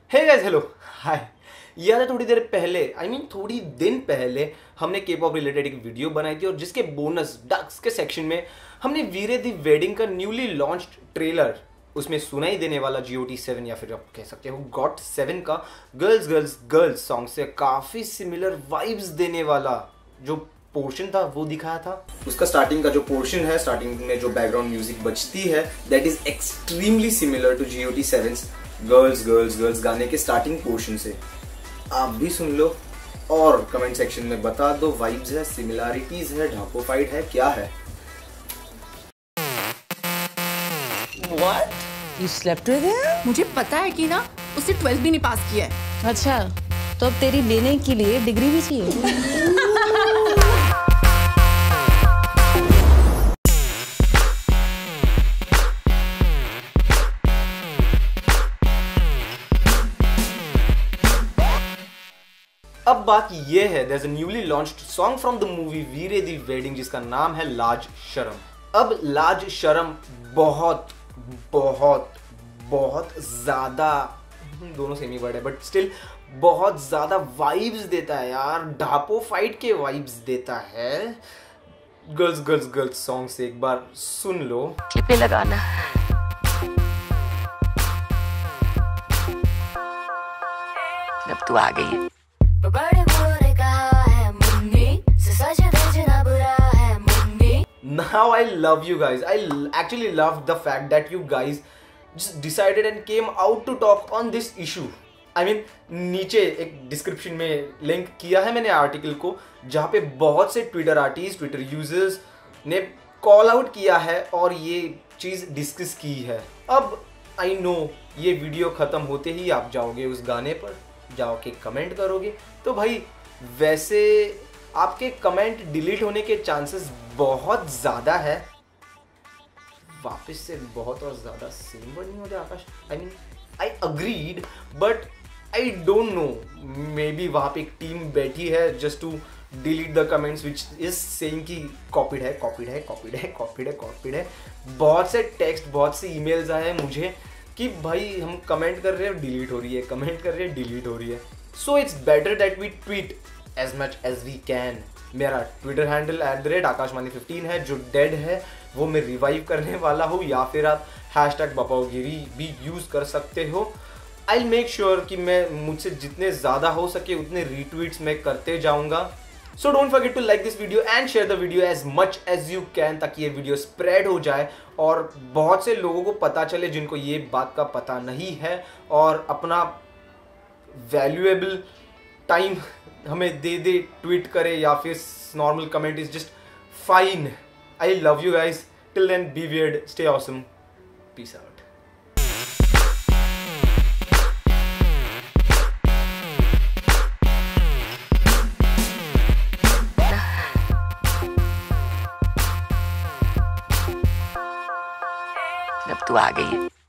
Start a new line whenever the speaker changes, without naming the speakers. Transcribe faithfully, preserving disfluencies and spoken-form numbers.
Hey guys, hello, हाय। याद है थोड़ी देर पहले, आई I मीन mean, थोड़ी दिन पहले हमने के पॉप रिलेटेड एक वीडियो बनाई थी और जिसके बोनस डक्स के सेक्शन में हमने वीरे दी वेडिंग का न्यूली लॉन्च्ड ट्रेलर, उसमें सुनाई देने वाला जी ओ टी सेवन या फिर आप कह सकते हो गॉट सेवन का गर्ल्स गर्ल्स गर्ल्स सॉन्ग से काफी सिमिलर वाइब्स देने वाला जो पोर्शन था वो दिखाया था। उसका स्टार्टिंग का जो पोर्शन है, स्टार्टिंग में जो बैकग्राउंड म्यूजिक बजती है, that is extremely similar to G O T seven girls girls girls गाने के स्टार्टिंग पोर्शन से। आप भी सुन लो और कमेंट सेक्शन में बता दो, वाइब्स है, सिमिलैरिटीज है, ढापोफाइड है, क्या है।
What? You slept with him?
मुझे पता है कि ना उसने ट्वेल्थ भी नहीं पास किया है।
अच्छा, तो अब तेरी लेने के लिए डिग्री भी चाहिए।
अब बात ये है, there's a newly launched song from the movie Veere Di wedding जिसका नाम है लाज शरम। अब लाज शरम बहुत बहुत बहुत ज्यादा, दोनों सेम ही वर्ड है बट स्टिल बहुत ज्यादा वाइब्स देता है यार, ढापो फाइट के वाइब्स देता है। गर्ल्स गर्ल्स गर्ल्स सॉन्ग से एक बार सुन लो।
क्लिप लगाना। अब तू आ गई है।
Now I love you guys. I actually love the fact that you guys just decided and came out to talk on this issue. I mean, नीचे एक डिस्क्रिप्शन में लिंक किया है मैंने आर्टिकल को, जहाँ पे बहुत से ट्विटर आर्टिस्ट, ट्विटर यूजर्स ने कॉल आउट किया है और ये चीज़ डिस्कस की है। अब आई नो ये वीडियो ख़त्म होते ही आप जाओगे उस गाने पर, जाओ के कमेंट करोगे, तो भाई वैसे आपके कमेंट डिलीट होने के चांसेस बहुत ज़्यादा है। वापस से बहुत और ज़्यादा सेम वर्ड नहीं होते Akash. I mean I agreed but I don't know, maybe वहाँ पे एक टीम बैठी है just to delete the comments which is saying कि कॉपीड है कॉपीड है कॉपीड है कॉपीड है कॉपीड है। बहुत से टेक्स्ट, बहुत से ईमेल्स आए हैं मुझे कि भाई हम कमेंट कर रहे हैं डिलीट हो रही है, कमेंट कर रहे हैं डिलीट हो रही है। So it's better that we tweet as much as we can. मेरा Twitter handle at the rate Aakashvani fifteen है, जो डेड है वो मैं रिवाइव करने वाला हूँ, या फिर आप हैश टैग बापाओगिरी भी यूज़ कर सकते हो। आई मेक श्योर कि मैं मुझसे जितने ज़्यादा हो सके उतने रीट्वीट्स मैं करते जाऊँगा। So don't forget to like this video and share the video as much as you can, ताकि ये वीडियो स्प्रेड हो जाए और बहुत से लोगों को पता चले जिनको ये बात का पता नहीं है, और अपना वैल्यूएबल टाइम हमें दे दे, ट्वीट करे या फिर normal comment is just fine. I love you guys, till then be weird, stay awesome, peace out.
अब तू आ गई है।